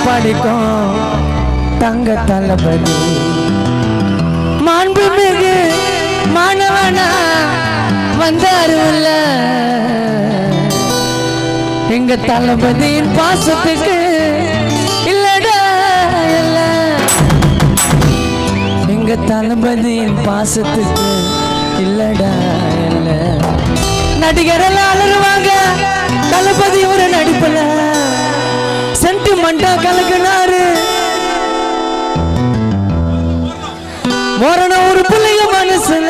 படிக்கும் தங்க தளபதி மாண்புமிகு மாணவனா வந்தாருல்ல எங்க தளபதியின் பாசத்துக்கு இல்லடா இல்ல எங்க தளபதியின் பாசத்துக்கு இல்லடா இல்ல நடிகரெல்லாம் அலறுவாங்க தளபதி ஒரு நடிப்புல சென்டிமெண்டா கலக்குனாரு மோரணம் ஒரு பிள்ளைய மனசுல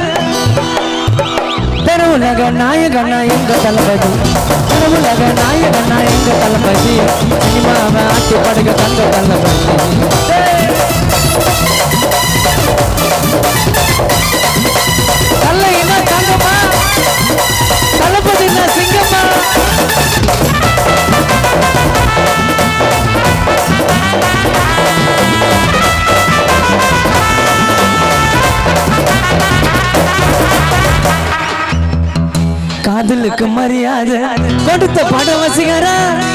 தெருவுலக நாயகனா எங்க தளபதி தெருவுலக நாயகனா எங்க தளபதி சினிமாவை ஆட்டி படுக தங்க தளபதி தல்லையினா தங்கம்மா தளபதினா சிங்கம்மா காதலுக்கு மரியாதை கொடுத்த படம் வசிகரா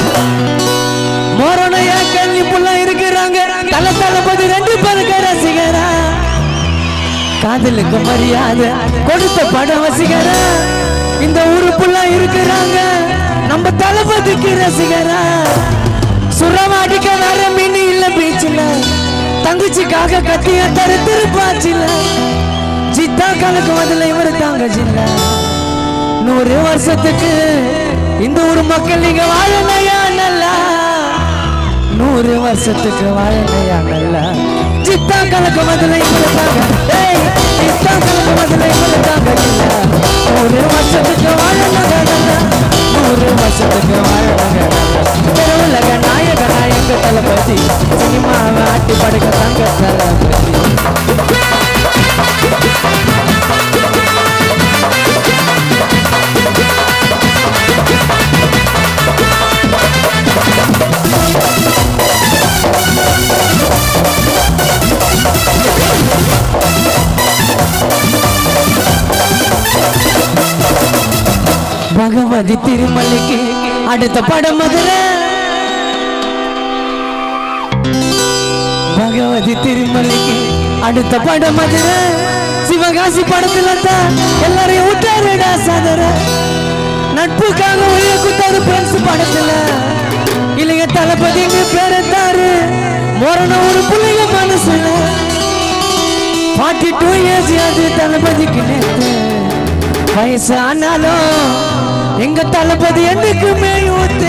மோரணையா கேள்வி புள்ள இருக்கிறாங்க தளபதி 2 பேருக்கு ரசிகரா காதலுக்கு மரியாதை கொடுத்த படம் வசிகரா இந்த ஊரு புள்ள இருக்கிறாங்க நம்ம தளபதிக்கு ரசிகரா சுரமாடிக்க வர மீன் இல்ல பீச்சில தங்கச்சிக்காக கத்திய தரு திருப்பாச்சில சித்தா கலக்கு முதல்ல இவரு தாங்க ஜில்ல 100 வருஷத்துக்கு இந்த ஊர் மக்கள் நீங்க வாழலையா நல்லா 100 வருஷத்துக்கு வாழலையா நல்லா சித்தா கலக்கு முதல்ல இவருத்தாங்க சித்தா கலக்கு முதல்ல இவருத்தாங்க 100 வருஷத்துக்கு வாழலையா நல்லா 100 வருஷத்துக்கு வாழலையா தெருவுலக நாயகனா எங்க தளபதி சினிமாவை ஆட்டி படுக்க தங்க தளபதி பகவதி திருமலைக்கு அடுத்த படம் மதுரை பகவதி திருமலைக்கு அடுத்த படம் மதுரை சிவகாசி படத்துல தான் எல்லாரையும் விட்டாருடா சதர நட்புக்காக உயிரை குத்தாரு பிரெண்ட்ஸ் படத்துல இல்லைங்க தளபதிங்க பேரத்தாரு மோரணம் ஒரு பிள்ளைங்க மனசுல 42 ஏஜ் அது தளபதிக்கு நேத்து வயசு ஆனாலும் எங்க தளபதி என்னைக்குமே ஊத்து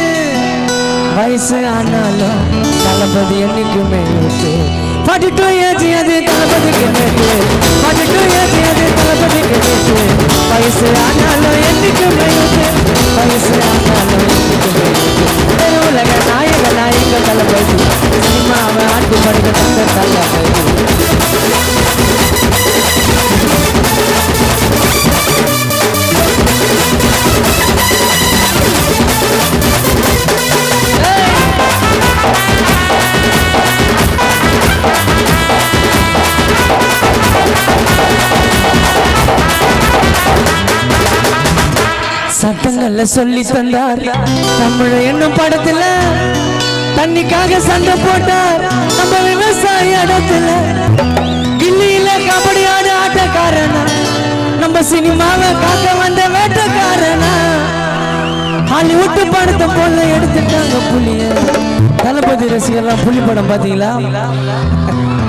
வயசு ஆனாலும் தளபதி என்னைக்குமே ஊத்து 42 ஏஜ் அது தளபதிக்கு நேத்து 42 ஏஜ் அது தளபதிக்கு நேத்து வயசு ஆனாலும் என்னைக்குமே ஊத்து வயசு ஆனாலும் என்னைக்குமே ஊத்து தெருவுலக நாயகனா எங்க தளபதி சினிமாவை ஆட்டி படுக்க தங்க தளபதி சட்டங்கள்ல சொல்லி தந்தார் தமிழ என்னும் படத்துல தண்ணிக்காக சண்டை போட்டார் நம்ம விவசாய இடத்துல கில்லியில கபடி ஆட ஆட்டக்காரனா நம்ம சினிமாவை காக்க வந்த வேட்டக்காரனா ஹாலிவுட் படத்தை போல எடுத்துட்டாங்க புலிய தளபதி ரசிகர்லாம் புலி படம் பாத்தீங்களா